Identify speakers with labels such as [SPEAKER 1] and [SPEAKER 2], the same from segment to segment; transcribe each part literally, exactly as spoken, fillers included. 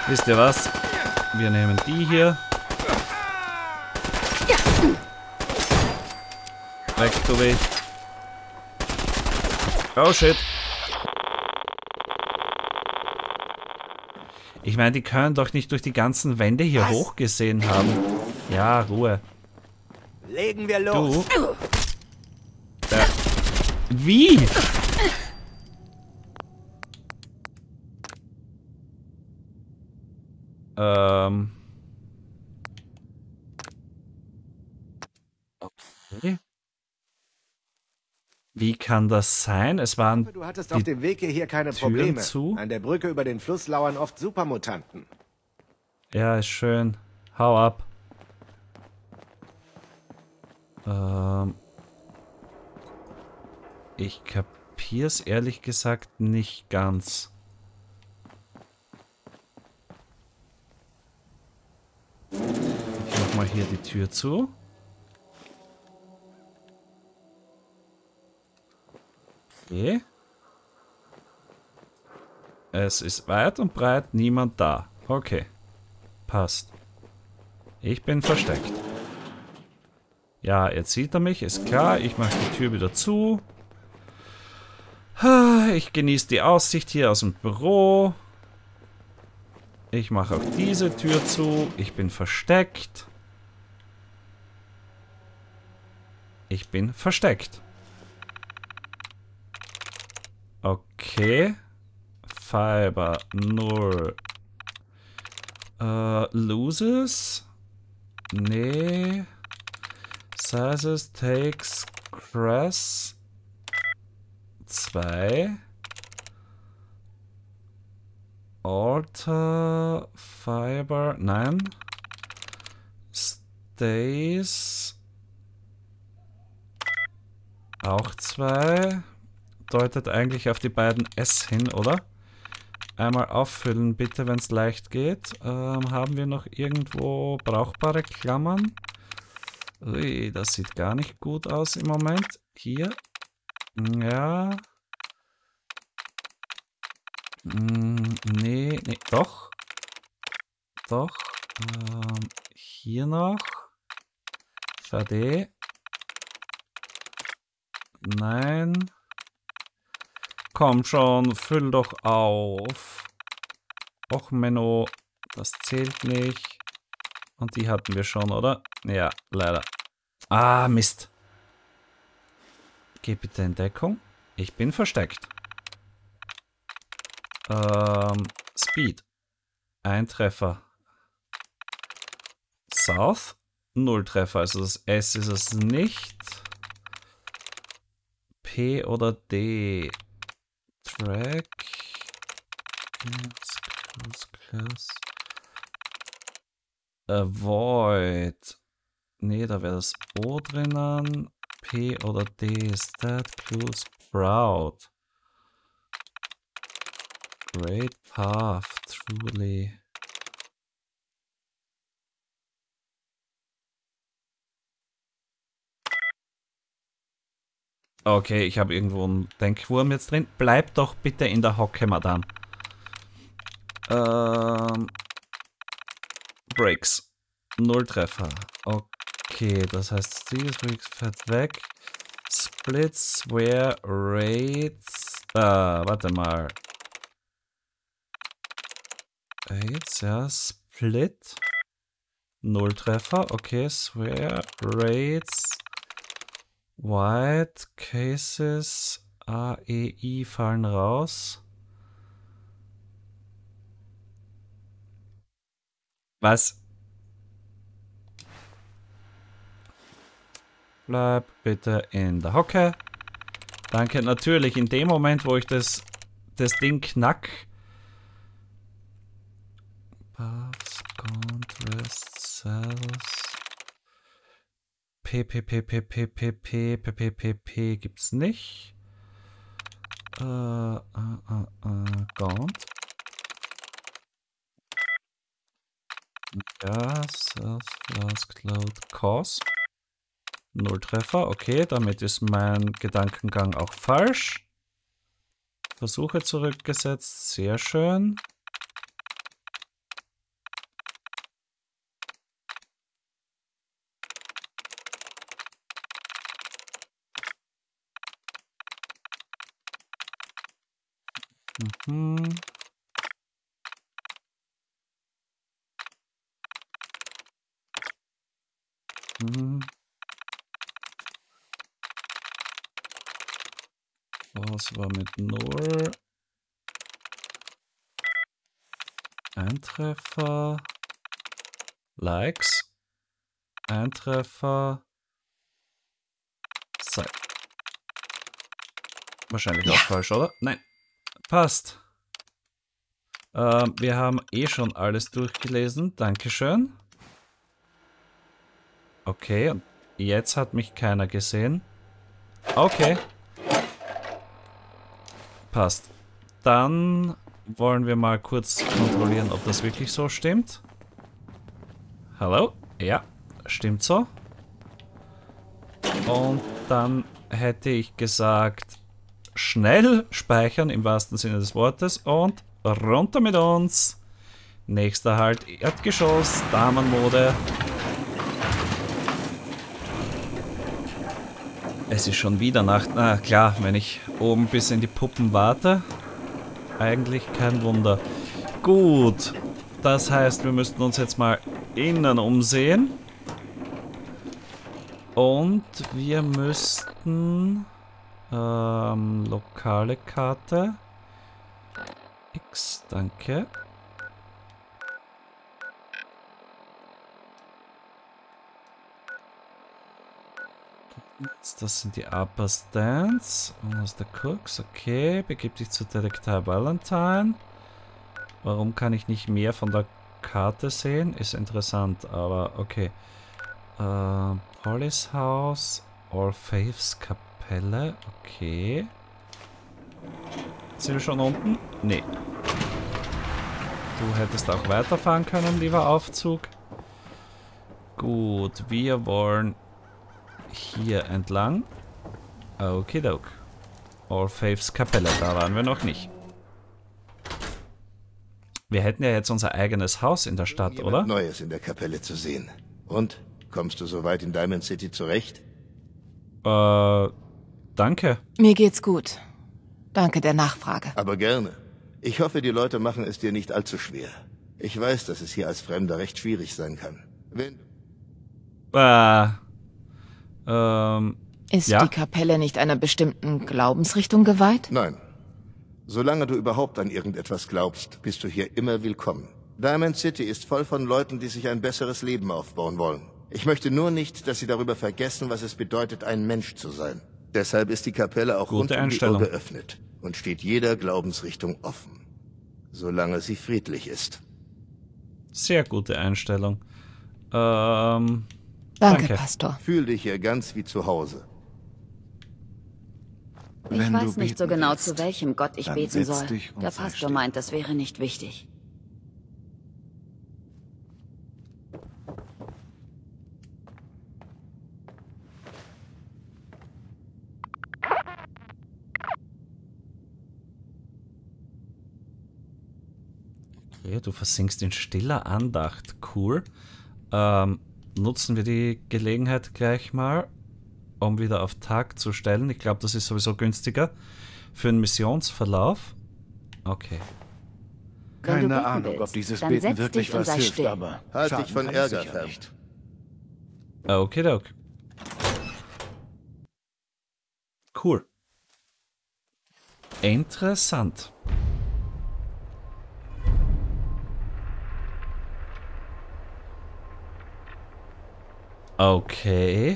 [SPEAKER 1] Wisst ihr was? Wir nehmen die hier. Weg, du weh. Oh shit. Ich meine, die können doch nicht durch die ganzen Wände hier
[SPEAKER 2] Was?
[SPEAKER 1] hochgesehen haben. Ja, Ruhe.
[SPEAKER 2] Legen wir los.
[SPEAKER 1] Du. Da. Wie? Ähm. Okay. Wie kann das sein? Es waren
[SPEAKER 2] Du hattest
[SPEAKER 1] die
[SPEAKER 2] auf dem Weg hierher keine
[SPEAKER 1] Türen
[SPEAKER 2] Probleme.
[SPEAKER 1] zu.
[SPEAKER 2] An der Brücke über den Fluss lauern oft Supermutanten.
[SPEAKER 1] Ja, ist schön. Hau ab. Ähm. Ich kapier's ehrlich gesagt nicht ganz. Ich mach mal hier die Tür zu. Okay. Es ist weit und breit niemand da. Okay. Passt. Ich bin versteckt. Ja, jetzt sieht er mich, ist klar. Ich mache die Tür wieder zu. Ich genieße die Aussicht hier aus dem Büro. Ich mache auch diese Tür zu. Ich bin versteckt. Ich bin versteckt. Okay. Fiber null. Äh, loses? Nee. Sizes takes grass. zwei. Alter Fiber. Nein. Stays. Auch zwei. Deutet eigentlich auf die beiden S hin, oder? Einmal auffüllen, bitte, wenn es leicht geht. Ähm, haben wir noch irgendwo brauchbare Klammern? Ui, das sieht gar nicht gut aus im Moment. Hier. Ja. Hm, nee, nee, doch. Doch. Ähm, hier noch. Schade. Nein. Komm schon, füll doch auf. Och, Menno, das zählt nicht. Und die hatten wir schon, oder? Ja, leider. Ah, Mist. Geh bitte in Deckung. Ich bin versteckt. Ähm, Speed. Ein Treffer. South. Null Treffer, also das S ist es nicht. P oder D. Track. Close, close, close. Avoid. Nee, da wäre das O drinnen. P oder D. Ist that clue sprout? Great path, truly. Okay, ich habe irgendwo einen Denkwurm jetzt drin. Bleib doch bitte in der Hocke, Madame. Ähm. Breaks. Null Treffer. Okay, das heißt, sie fährt weg. Splits, where rates. Äh, warte mal. Rates, ja, Split. Null Treffer. Okay, swear rates. White Cases. A, E, I fallen raus. Was? Bleib bitte in der Hocke. Danke. Natürlich, in dem Moment, wo ich das, das Ding knack. Paths, Contrast, Cells. P, P, P, P, P, P, P, P, P, P, P gibt's nicht. Äh, äh, äh, äh, Gaunt. Ja, Cells, Flask, Cloud, Cause. Null Treffer, okay, damit ist mein Gedankengang auch falsch. Versuche zurückgesetzt, sehr schön. Mhm. Mhm. Was war mit null? Ein Treffer. Likes. Ein Treffer. Sei. Wahrscheinlich auch falsch, oder? Nein. Passt. Ähm, wir haben eh schon alles durchgelesen. Dankeschön. Okay, und jetzt hat mich keiner gesehen. Okay. Passt. Dann wollen wir mal kurz kontrollieren, ob das wirklich so stimmt. Hallo? Ja, stimmt so. Und dann hätte ich gesagt, schnell speichern im wahrsten Sinne des Wortes und runter mit uns. Nächster Halt, Erdgeschoss, Damenmode. Es ist schon wieder Nacht. Na klar, wenn ich oben bis in die Puppen warte. Eigentlich kein Wunder. Gut, das heißt, wir müssten uns jetzt mal innen umsehen. Und wir müssten... Ähm, lokale Karte. X, danke. Das sind die Upper Stands. Und das ist der Cooks. Okay, begib dich zu Detektiv Valentine. Warum kann ich nicht mehr von der Karte sehen? Ist interessant, aber okay. Äh, Police House. All Faiths Kapelle. Okay. Sind wir schon unten? Nee. Du hättest auch weiterfahren können, lieber Aufzug. Gut, wir wollen hier entlang. Okidok. All Faiths Kapelle, da waren wir noch nicht. Wir hätten ja jetzt unser eigenes Haus in der Stadt,
[SPEAKER 2] Jemand
[SPEAKER 1] oder?
[SPEAKER 2] Neues in der Kapelle zu sehen. Und? Kommst du soweit in Diamond City zurecht?
[SPEAKER 1] Äh, danke.
[SPEAKER 3] Mir geht's gut. Danke der Nachfrage.
[SPEAKER 2] Aber gerne. Ich hoffe, die Leute machen es dir nicht allzu schwer. Ich weiß, dass es hier als Fremder recht schwierig sein kann. Wenn
[SPEAKER 1] Äh, ähm,
[SPEAKER 3] Ist
[SPEAKER 1] ja?
[SPEAKER 3] die Kapelle nicht einer bestimmten Glaubensrichtung geweiht?
[SPEAKER 2] Nein. Solange du überhaupt an irgendetwas glaubst, bist du hier immer willkommen. Diamond City ist voll von Leuten, die sich ein besseres Leben aufbauen wollen. Ich möchte nur nicht, dass sie darüber vergessen, was es bedeutet, ein Mensch zu sein. Deshalb ist die Kapelle auch
[SPEAKER 1] Gute
[SPEAKER 2] rund um die Uhr
[SPEAKER 1] Einstellung.
[SPEAKER 2] geöffnet und steht jeder Glaubensrichtung offen. Solange sie friedlich ist.
[SPEAKER 1] Sehr gute Einstellung. Ähm,
[SPEAKER 3] Danke,
[SPEAKER 1] Danke.
[SPEAKER 3] Pastor.
[SPEAKER 2] Fühl dich hier ganz wie zu Hause.
[SPEAKER 4] Ich
[SPEAKER 5] Wenn du
[SPEAKER 4] weiß nicht so
[SPEAKER 5] beten
[SPEAKER 4] genau,
[SPEAKER 5] willst,
[SPEAKER 4] zu welchem Gott ich
[SPEAKER 5] dann
[SPEAKER 4] beten
[SPEAKER 5] setz
[SPEAKER 4] soll.
[SPEAKER 5] dich und
[SPEAKER 4] Der
[SPEAKER 5] sei
[SPEAKER 4] Pastor
[SPEAKER 5] still.
[SPEAKER 4] meint, das wäre nicht wichtig.
[SPEAKER 1] okay, du versinkst in stiller Andacht. Cool. Ähm, nutzen wir die Gelegenheit gleich mal, um wieder auf Tag zu stellen. Ich glaube, das ist sowieso günstiger für einen Missionsverlauf. Okay.
[SPEAKER 4] Wenn du
[SPEAKER 5] Keine
[SPEAKER 4] beten
[SPEAKER 5] Ahnung, ob
[SPEAKER 4] willst,
[SPEAKER 5] dieses
[SPEAKER 4] dann
[SPEAKER 5] Beten
[SPEAKER 4] setz
[SPEAKER 5] wirklich
[SPEAKER 4] dich und
[SPEAKER 5] was
[SPEAKER 4] sei
[SPEAKER 5] hilft,
[SPEAKER 4] still.
[SPEAKER 5] aber
[SPEAKER 2] Halt
[SPEAKER 5] schaden
[SPEAKER 2] dich von
[SPEAKER 5] kann es
[SPEAKER 2] Ärger
[SPEAKER 5] sicher
[SPEAKER 2] fern.
[SPEAKER 5] nicht.
[SPEAKER 1] Okidok. Cool. Interessant. Okay.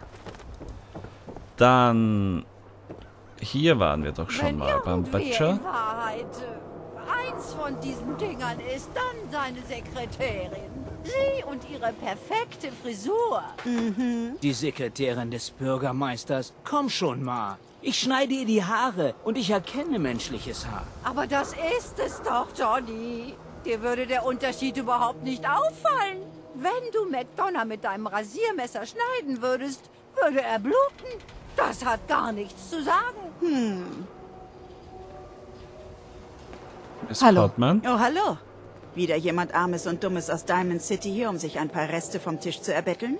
[SPEAKER 1] Dann... Hier waren wir doch schon
[SPEAKER 6] Wenn
[SPEAKER 1] mal beim
[SPEAKER 6] irgendwer
[SPEAKER 1] Butcher.
[SPEAKER 6] in Wahrheit äh, eins von diesen Dingern ist, dann seine Sekretärin. Sie und ihre perfekte Frisur.
[SPEAKER 7] Die Sekretärin des Bürgermeisters. Komm schon mal. Ich schneide ihr die Haare und ich erkenne menschliches Haar.
[SPEAKER 6] Aber das ist es doch, Johnny. Dir würde der Unterschied überhaupt nicht auffallen. Wenn du McDonough mit deinem Rasiermesser schneiden würdest, würde er bluten. Das hat gar nichts zu sagen.
[SPEAKER 1] Miss
[SPEAKER 3] Hallo.
[SPEAKER 1] Portman.
[SPEAKER 8] Oh, hallo. Wieder jemand Armes und Dummes aus Diamond City hier, um sich ein paar Reste vom Tisch zu erbetteln?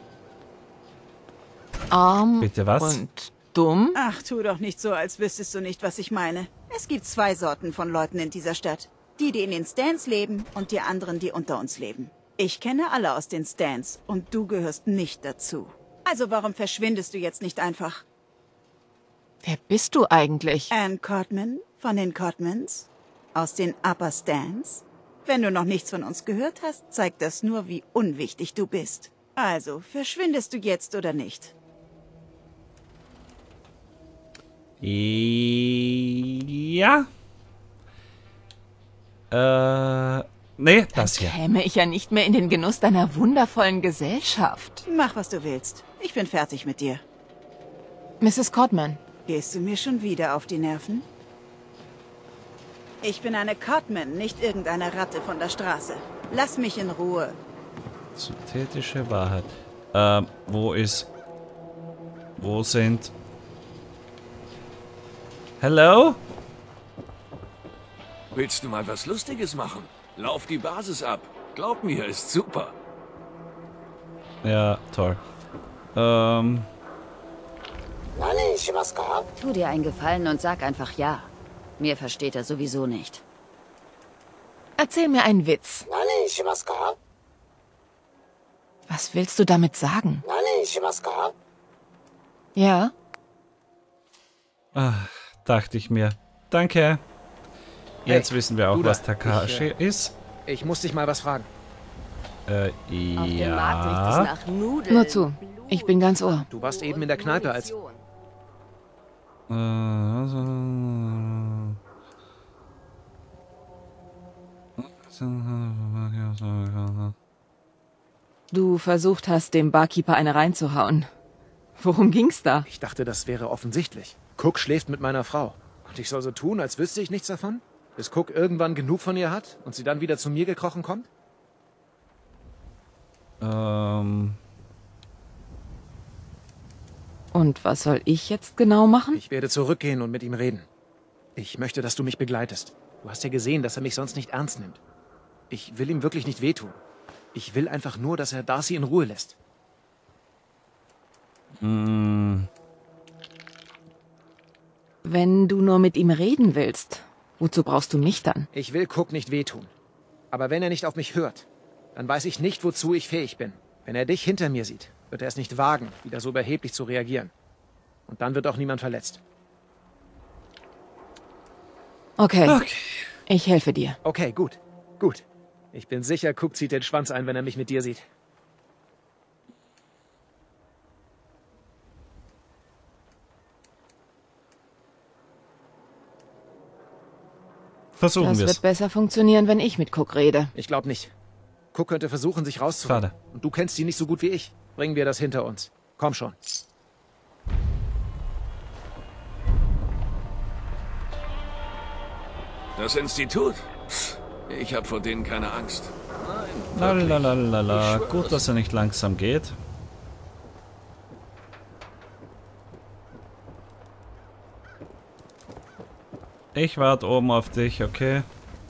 [SPEAKER 3] Arm
[SPEAKER 1] Bitte was?
[SPEAKER 3] und dumm?
[SPEAKER 8] Ach, tu doch nicht so, als wüsstest du nicht, was ich meine. Es gibt zwei Sorten von Leuten in dieser Stadt. Die, die in den Stands leben und die anderen, die unter uns leben. Ich kenne alle aus den Stands und du gehörst nicht dazu. Also warum verschwindest du jetzt nicht einfach?
[SPEAKER 3] Wer bist du eigentlich?
[SPEAKER 8] Anne Codman von den Codmans? Aus den Upper Stands? Wenn du noch nichts von uns gehört hast, zeigt das nur, wie unwichtig du bist. Also, verschwindest du jetzt oder nicht?
[SPEAKER 1] Ja. Äh, nee, das hier.
[SPEAKER 3] Käme ich ja nicht mehr in den Genuss deiner wundervollen Gesellschaft.
[SPEAKER 8] Mach, was du willst. Ich bin fertig mit dir.
[SPEAKER 3] Misses Codman.
[SPEAKER 8] Gehst du mir schon wieder auf die Nerven? Ich bin eine Codman, nicht irgendeine Ratte von der Straße. Lass mich in Ruhe.
[SPEAKER 1] Synthetische Wahrheit. Ähm, wo ist... Wo sind... Hello?
[SPEAKER 5] Willst du mal was Lustiges machen? Lauf die Basis ab. Glaub mir, ist super.
[SPEAKER 1] Ja, toll. Ähm...
[SPEAKER 4] Tu dir einen Gefallen und sag einfach ja. Mir versteht er sowieso nicht.
[SPEAKER 3] Erzähl mir einen Witz. Was willst du damit sagen? Ja?
[SPEAKER 1] Ach, dachte ich mir. Danke. Jetzt
[SPEAKER 9] Hey,
[SPEAKER 1] wissen wir auch,
[SPEAKER 9] Bruder,
[SPEAKER 1] was Takashi
[SPEAKER 9] ich, äh,
[SPEAKER 1] ist.
[SPEAKER 9] Ich muss dich mal was fragen.
[SPEAKER 1] Äh, ja.
[SPEAKER 4] nach Nudeln.
[SPEAKER 3] Nur zu. Ich bin ganz Ohr.
[SPEAKER 9] Du warst eben in der Kneipe, als...
[SPEAKER 1] Äh, also,
[SPEAKER 3] Du versucht hast, dem Barkeeper eine reinzuhauen. Worum ging's da?
[SPEAKER 9] Ich dachte, das wäre offensichtlich. Cook schläft mit meiner Frau. Und ich soll so tun, als wüsste ich nichts davon? Bis Cook irgendwann genug von ihr hat und sie dann wieder zu mir gekrochen kommt?
[SPEAKER 1] Ähm...
[SPEAKER 3] Und was soll ich jetzt genau machen?
[SPEAKER 9] Ich werde zurückgehen und mit ihm reden. Ich möchte, dass du mich begleitest. Du hast ja gesehen, dass er mich sonst nicht ernst nimmt. Ich will ihm wirklich nicht wehtun. Ich will einfach nur, dass er Darcy in Ruhe lässt.
[SPEAKER 1] Mm,
[SPEAKER 3] Wenn du nur mit ihm reden willst, wozu brauchst du mich dann?
[SPEAKER 9] Ich will Cook nicht wehtun. Aber wenn er nicht auf mich hört, dann weiß ich nicht, wozu ich fähig bin. Wenn er dich hinter mir sieht, wird er es nicht wagen, wieder so überheblich zu reagieren. Und dann wird auch niemand verletzt.
[SPEAKER 3] Okay.
[SPEAKER 1] okay.
[SPEAKER 3] Ich helfe dir.
[SPEAKER 9] Okay, gut. Gut. Ich bin sicher, Cook zieht den Schwanz ein, wenn er mich mit dir sieht.
[SPEAKER 1] Versuchen
[SPEAKER 3] Das
[SPEAKER 1] wir
[SPEAKER 3] wird
[SPEAKER 1] es.
[SPEAKER 3] besser funktionieren, wenn ich mit Cook rede.
[SPEAKER 9] Ich glaube nicht. Cook könnte versuchen, sich rauszuholen.
[SPEAKER 1] Schade.
[SPEAKER 9] Und du kennst ihn nicht so gut wie ich. Bringen wir das hinter uns. Komm schon.
[SPEAKER 5] Das Institut? Pff, ich habe vor denen keine Angst. Nein, wirklich.
[SPEAKER 1] Lalalala.
[SPEAKER 5] Ich schwör's.
[SPEAKER 1] Gut, dass er nicht langsam geht. Ich warte oben auf dich, okay?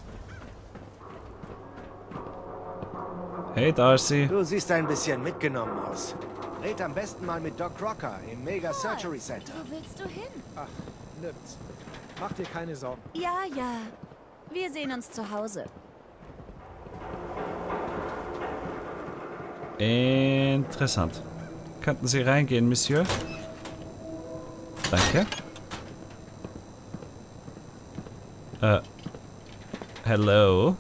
[SPEAKER 1] Hey Darcy.
[SPEAKER 10] Du siehst ein bisschen mitgenommen aus. Red am besten mal mit Doc Crocker im Mega Surgery Center.
[SPEAKER 11] Wo willst du hin?
[SPEAKER 9] Ach, nirgends. Mach dir keine Sorgen.
[SPEAKER 11] Ja, ja. Wir sehen uns zu Hause.
[SPEAKER 1] Interessant. Könnten Sie reingehen, Monsieur? Danke. Äh. Hello.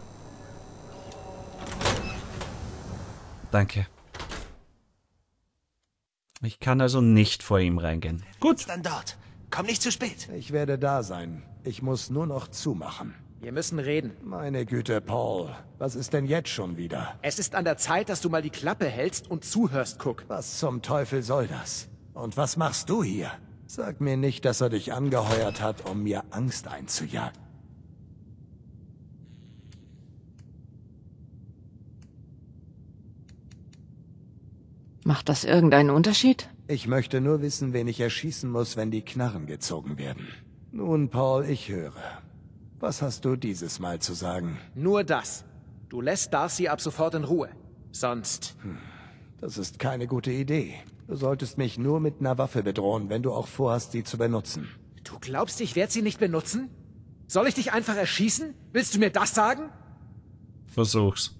[SPEAKER 1] Danke. Ich kann also nicht vor ihm reingehen. Gut.
[SPEAKER 10] Dann dort. Komm nicht zu spät.
[SPEAKER 12] Ich werde da sein. Ich muss nur noch zumachen.
[SPEAKER 9] Wir müssen reden.
[SPEAKER 12] Meine Güte, Paul. Was ist denn jetzt schon wieder?
[SPEAKER 9] Es ist an der Zeit, dass du mal die Klappe hältst und zuhörst, Cook.
[SPEAKER 12] Was zum Teufel soll das? Und was machst du hier? Sag mir nicht, dass er dich angeheuert hat, um mir Angst einzujagen.
[SPEAKER 3] Macht das irgendeinen Unterschied?
[SPEAKER 12] Ich möchte nur wissen, wen ich erschießen muss, wenn die Knarren gezogen werden. Nun, Paul, ich höre. Was hast du dieses Mal zu sagen?
[SPEAKER 9] Nur das. Du lässt Darcy ab sofort in Ruhe. Sonst...
[SPEAKER 12] Hm, das ist keine gute Idee. Du solltest mich nur mit einer Waffe bedrohen, wenn du auch vorhast, sie zu benutzen.
[SPEAKER 9] Du glaubst, ich werde sie nicht benutzen? Soll ich dich einfach erschießen? Willst du mir das sagen?
[SPEAKER 1] Versuch's.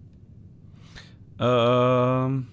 [SPEAKER 1] Ähm...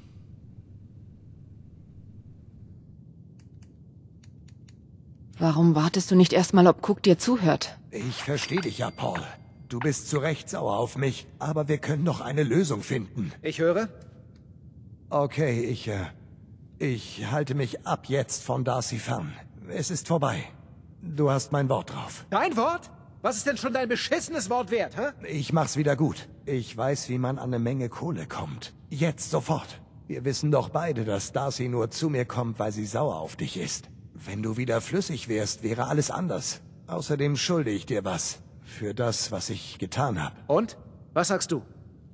[SPEAKER 3] Warum wartest du nicht erstmal, ob Cook dir zuhört?
[SPEAKER 12] Ich verstehe dich ja, Paul. Du bist zu Recht sauer auf mich, aber wir können doch eine Lösung finden.
[SPEAKER 9] Ich höre.
[SPEAKER 12] Okay, ich, äh, ich halte mich ab jetzt von Darcy fern. Es ist vorbei. Du hast mein Wort drauf.
[SPEAKER 9] Dein Wort? Was ist denn schon dein beschissenes Wort wert, hä?
[SPEAKER 12] Ich mach's wieder gut. Ich weiß, wie man an eine Menge Kohle kommt. Jetzt sofort. Wir wissen doch beide, dass Darcy nur zu mir kommt, weil sie sauer auf dich ist. Wenn du wieder flüssig wärst, wäre alles anders. Außerdem schulde ich dir was. Für das, was ich getan habe.
[SPEAKER 9] Und? Was sagst du?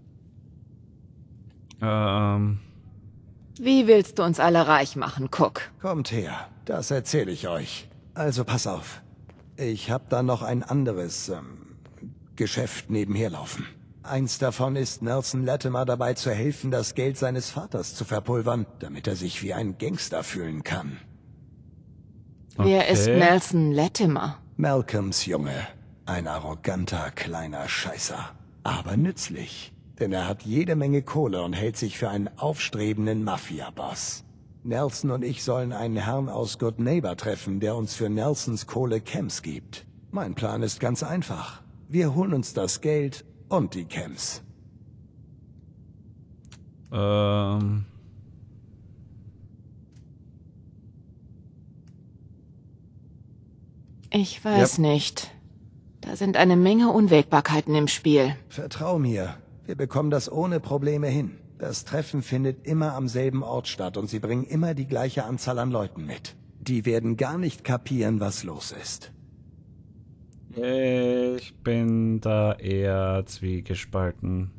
[SPEAKER 1] Ähm...
[SPEAKER 3] Wie willst du uns alle reich machen, Cook?
[SPEAKER 12] Kommt her, das erzähle ich euch. Also pass auf. Ich habe da noch ein anderes ähm, Geschäft nebenher laufen. Eins davon ist, Nelson Latimer dabei zu helfen, das Geld seines Vaters zu verpulvern, damit er sich wie ein Gangster fühlen kann.
[SPEAKER 3] Okay. Wer ist Nelson Latimer?
[SPEAKER 12] Malcolms Junge. Ein arroganter, kleiner Scheißer. Aber nützlich. Denn er hat jede Menge Kohle und hält sich für einen aufstrebenden Mafia-Boss. Nelson und ich sollen einen Herrn aus Good Neighbor treffen, der uns für Nelsons Kohle Chems gibt. Mein Plan ist ganz einfach. Wir holen uns das Geld und die Chems.
[SPEAKER 1] Ähm...
[SPEAKER 3] Ich weiß
[SPEAKER 1] Yep.
[SPEAKER 3] nicht. Da sind eine Menge Unwägbarkeiten im Spiel.
[SPEAKER 12] Vertrau mir, wir bekommen das ohne Probleme hin. Das Treffen findet immer am selben Ort statt und sie bringen immer die gleiche Anzahl an Leuten mit. Die werden gar nicht kapieren, was los ist.
[SPEAKER 1] Ich bin da eher zwiegespalten.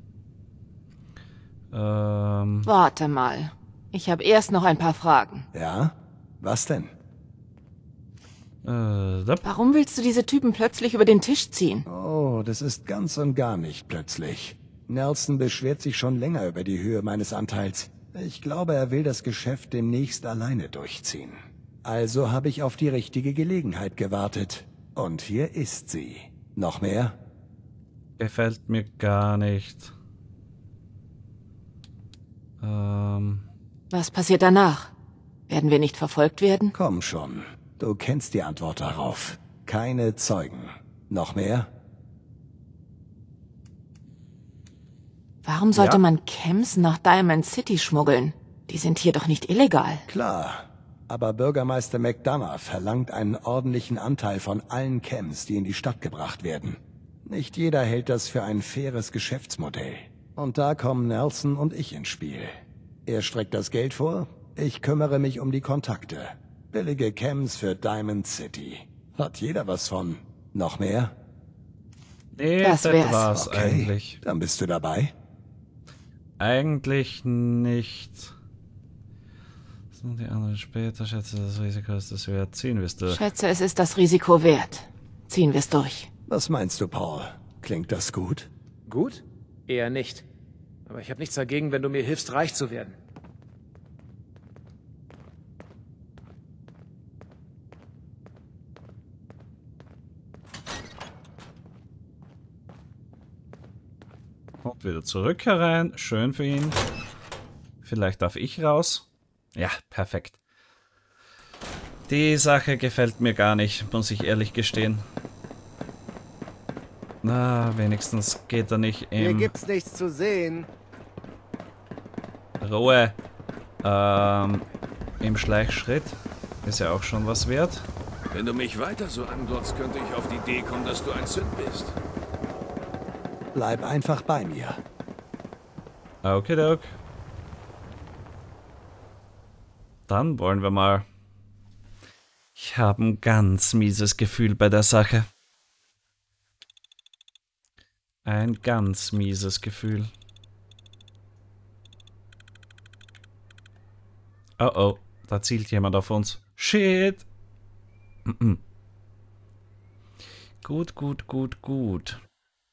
[SPEAKER 1] Ähm...
[SPEAKER 3] Warte mal. Ich habe erst noch ein paar Fragen.
[SPEAKER 12] Ja? Was denn?
[SPEAKER 1] Äh, da.
[SPEAKER 3] Warum willst du diese Typen plötzlich über den Tisch ziehen?
[SPEAKER 12] Oh, das ist ganz und gar nicht plötzlich. Nelson beschwert sich schon länger über die Höhe meines Anteils. Ich glaube, er will das Geschäft demnächst alleine durchziehen. Also habe ich auf die richtige Gelegenheit gewartet. Und hier ist sie. Noch mehr?
[SPEAKER 1] Gefällt mir gar nicht. Ähm...
[SPEAKER 3] Was passiert danach? Werden wir nicht verfolgt werden?
[SPEAKER 12] Komm schon. Du kennst die Antwort darauf. Keine Zeugen. Noch mehr?
[SPEAKER 3] Warum sollte
[SPEAKER 1] Ja.
[SPEAKER 3] man Chems nach Diamond City schmuggeln? Die sind hier doch nicht illegal.
[SPEAKER 12] Klar. Aber Bürgermeister McDonough verlangt einen ordentlichen Anteil von allen Chems, die in die Stadt gebracht werden. Nicht jeder hält das für ein faires Geschäftsmodell. Und da kommen Nelson und ich ins Spiel. Er streckt das Geld vor, ich kümmere mich um die Kontakte. Billige Chems für Diamond City. Hat jeder was von. Noch mehr?
[SPEAKER 1] Nee,
[SPEAKER 3] Das
[SPEAKER 1] das,
[SPEAKER 3] wär's.
[SPEAKER 1] war's
[SPEAKER 12] Okay,
[SPEAKER 1] eigentlich.
[SPEAKER 12] dann bist du dabei.
[SPEAKER 1] Eigentlich nicht. So, die anderen später. Schätze, das Risiko ist es wert. Ziehen wir es durch.
[SPEAKER 3] Schätze, es ist das Risiko wert. Ziehen wir es durch.
[SPEAKER 12] Was meinst du, Paul? Klingt das gut?
[SPEAKER 9] Gut? Eher nicht. Aber ich habe nichts dagegen, wenn du mir hilfst, reich zu werden.
[SPEAKER 1] Kommt wieder zurück herein. Schön für ihn. Vielleicht darf ich raus. Ja, perfekt. Die Sache gefällt mir gar nicht, muss ich ehrlich gestehen. Na, wenigstens geht er nicht
[SPEAKER 10] Hier
[SPEAKER 1] im...
[SPEAKER 10] gibt's nichts zu sehen.
[SPEAKER 1] Ruhe. Ähm, im Schleichschritt. Ist ja auch schon was wert.
[SPEAKER 5] Wenn du mich weiter so anglotzt, könnte ich auf die Idee kommen, dass du ein Sünd bist.
[SPEAKER 12] Bleib einfach bei mir.
[SPEAKER 1] Okidok. Dann wollen wir mal. Ich habe ein ganz mieses Gefühl bei der Sache. Ein ganz mieses Gefühl. Oh oh, da zielt jemand auf uns. Shit. Mm-mm. Gut, gut, gut, gut.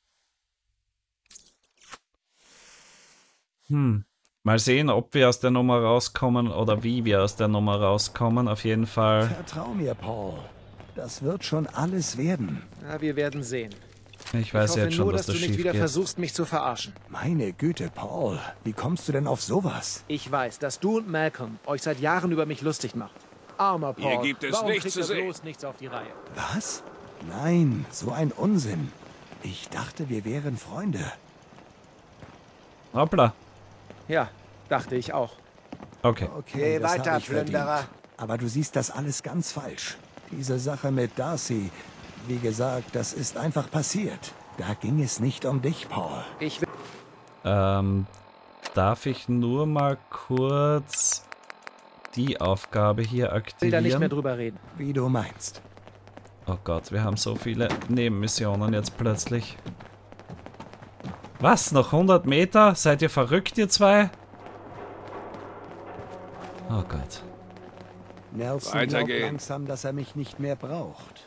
[SPEAKER 1] Hm. Mal sehen, ob wir aus der Nummer rauskommen oder wie wir aus der Nummer rauskommen. Auf jeden Fall.
[SPEAKER 12] Vertrau mir, Paul. Das wird schon alles werden.
[SPEAKER 9] Na, wir werden sehen.
[SPEAKER 1] Ich weiß
[SPEAKER 9] ich hoffe
[SPEAKER 1] jetzt schon,
[SPEAKER 9] nur,
[SPEAKER 1] dass
[SPEAKER 9] dass
[SPEAKER 1] das
[SPEAKER 9] du nicht
[SPEAKER 1] schief
[SPEAKER 9] wieder
[SPEAKER 1] geht.
[SPEAKER 9] versuchst, mich zu verarschen.
[SPEAKER 12] Meine Güte, Paul. Wie kommst du denn auf sowas?
[SPEAKER 9] Ich weiß, dass du und Malcolm euch seit Jahren über mich lustig macht. Armer Paul.
[SPEAKER 5] Hier gibt es
[SPEAKER 9] Warum
[SPEAKER 5] nichts
[SPEAKER 9] kriegt
[SPEAKER 5] zu
[SPEAKER 9] er
[SPEAKER 5] sehen.
[SPEAKER 9] bloß nichts auf die Reihe?
[SPEAKER 12] Was? Nein, so ein Unsinn. Ich dachte, wir wären Freunde.
[SPEAKER 1] Hoppla.
[SPEAKER 9] Ja, dachte ich auch.
[SPEAKER 1] Okay.
[SPEAKER 12] Okay,
[SPEAKER 10] Geh
[SPEAKER 12] das
[SPEAKER 10] weiter,
[SPEAKER 12] hab ich
[SPEAKER 10] Plünderer.
[SPEAKER 12] verdient. Aber du siehst das alles ganz falsch. Diese Sache mit Darcy, wie gesagt, das ist einfach passiert. Da ging es nicht um dich, Paul.
[SPEAKER 9] Ich will...
[SPEAKER 1] Ähm, darf ich nur mal kurz die Aufgabe hier aktivieren?
[SPEAKER 9] will da nicht mehr drüber reden.
[SPEAKER 12] Wie du meinst.
[SPEAKER 1] Oh Gott, wir haben so viele Nebenmissionen jetzt plötzlich. Was? Noch hundert Meter? Seid ihr verrückt, ihr zwei? Oh Gott.
[SPEAKER 12] Nelson glaubt
[SPEAKER 5] Weitergehen.
[SPEAKER 12] langsam, dass er mich nicht mehr braucht.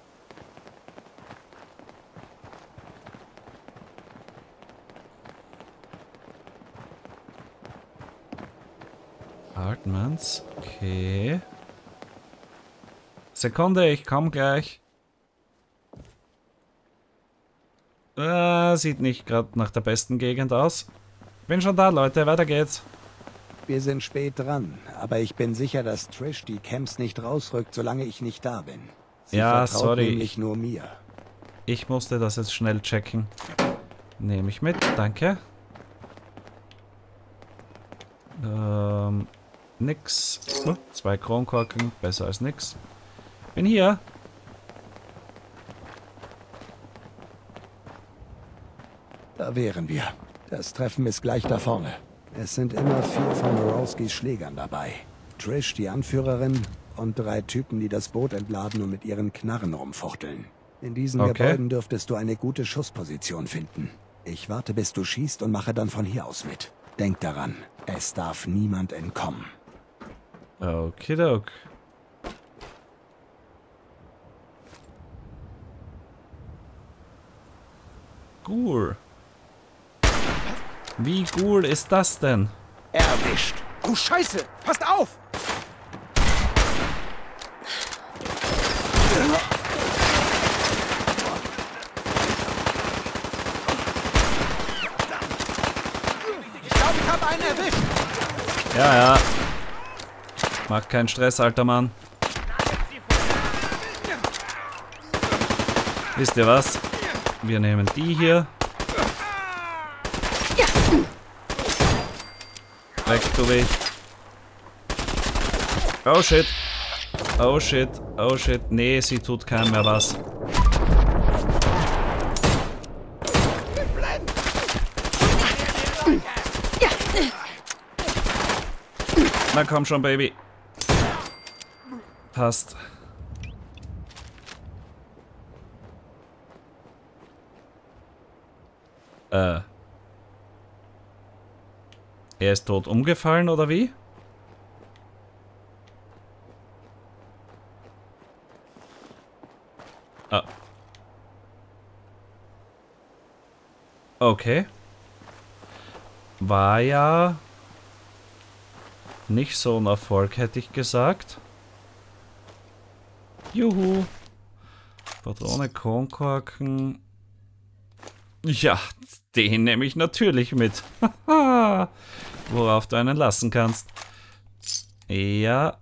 [SPEAKER 1] Hartmans, okay. Sekunde, ich komm gleich. Äh, sieht nicht gerade nach der besten Gegend aus. Bin schon da, Leute, weiter geht's.
[SPEAKER 12] Wir sind spät dran, aber ich bin sicher, dass Trish die Camps nicht rausrückt, solange ich nicht da bin. Sie
[SPEAKER 1] Ja,
[SPEAKER 12] vertraut
[SPEAKER 1] sorry.
[SPEAKER 12] nämlich nur mir.
[SPEAKER 1] Ich musste das jetzt schnell checken. Nehme ich mit, danke. Ähm, nix. Oh, zwei Kronkorken, besser als nix. Bin hier.
[SPEAKER 12] Da wären wir. Das Treffen ist gleich da vorne. Es sind immer vier von Morowskis Schlägern dabei. Trish, die Anführerin, und drei Typen, die das Boot entladen und mit ihren Knarren rumfuchteln. In diesen
[SPEAKER 1] Okay.
[SPEAKER 12] Gebäuden dürftest du eine gute Schussposition finden. Ich warte, bis du schießt und mache dann von hier aus mit. Denk daran, es darf niemand entkommen.
[SPEAKER 1] Okidok. Ghoul. Wie Ghoul ist das denn?
[SPEAKER 9] Erwischt. Oh, Scheiße. Passt auf. Ich glaube, ich habe einen erwischt.
[SPEAKER 1] Ja, ja. Mach keinen Stress, alter Mann. Wisst ihr was? Wir nehmen die hier. Weg, du Weg. Oh shit. Oh shit. Oh shit. Nee, sie tut keinem mehr was. Na komm schon, Baby. Passt. Äh. Er ist tot umgefallen, oder wie? Ah. Okay. War ja nicht so ein Erfolg, hätte ich gesagt. Juhu. Patrone, Kronkorken. Ja, den nehme ich natürlich mit. Worauf du einen lassen kannst. Ja.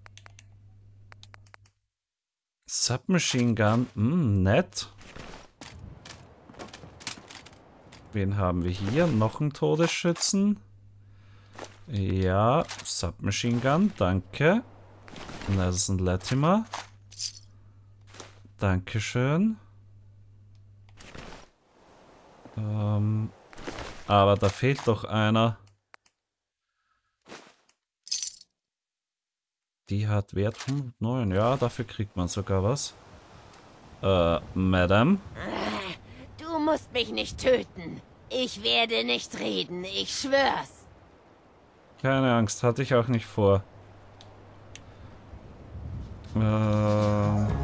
[SPEAKER 1] Submachine Gun. Hm, nett. Wen haben wir hier? Noch einen Todesschützen. Ja, Submachine Gun, danke. Nelson Latimer. Dankeschön. Ähm, aber da fehlt doch einer. Die hat Wert hundertneun. Ja, dafür kriegt man sogar was. Äh, Madame?
[SPEAKER 13] Du musst mich nicht töten. Ich werde nicht reden, ich schwör's.
[SPEAKER 1] Keine Angst, hatte ich auch nicht vor. Ähm...